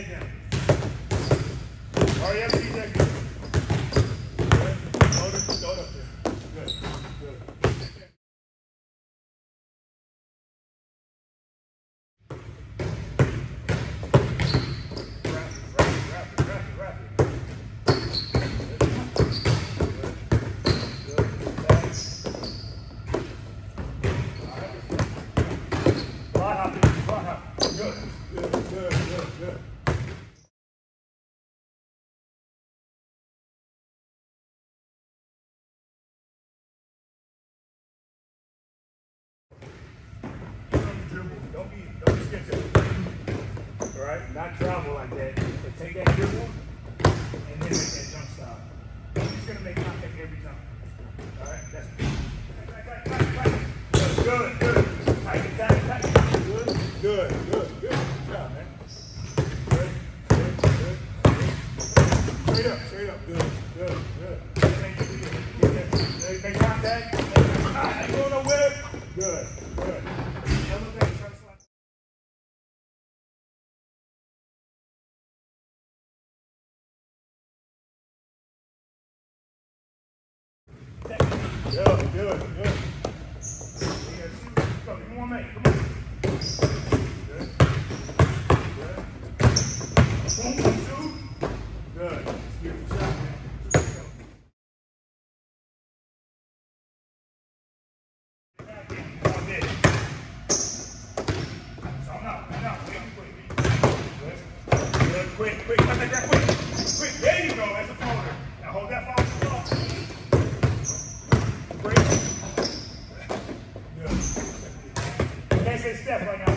head down. Hurry up, CJ. Good. Hold it up there. Good. Good. Don't be scared to it. All right, not travel like that, but take that dribble and then make that jump stop. You're just gonna make contact every time. All right, that's right. Good, good. Tight. Good. Good job, man. Good. Straight up. Good. Make contact. Ain't going nowhere. Good. Good. Come on, mate. Come on. Good. Boom, 2. Good. Beautiful shot, man. Quick. Contact that quick. There you go. That's a floater. Now hold that floater. Great. Good. Can't say step right now.